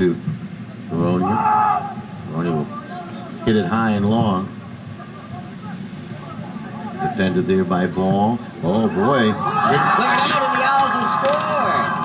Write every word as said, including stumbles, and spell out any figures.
to Veroni. Veroni will hit it high and long. Defended there by Ball. Oh boy. It's cleared out and the Owls will score.